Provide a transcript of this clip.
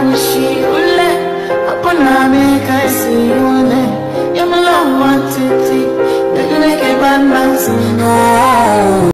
she ule. Upon I make I see you on it. You're my love, want to take. Make a bad man sing.